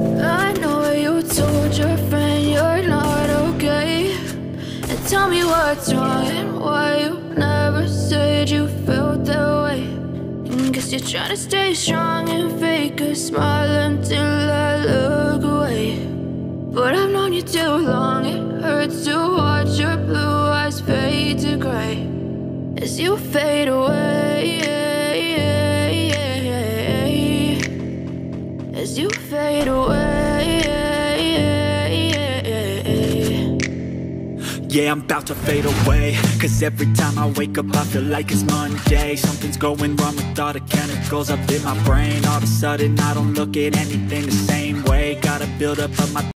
I know you told your friend you're not okay, and tell me what's wrong and why you never said you felt that way. Guess you're trying to stay strong and fake a smile until I look away. But I've known you too long, it hurts to watch your blue eyes fade to gray as you fade away, as you fade away. Yeah, I'm about to fade away, cause every time I wake up I feel like it's Monday. Something's going wrong with all the chemicals up in my brain. All of a sudden I don't look at anything the same way. Gotta build up of my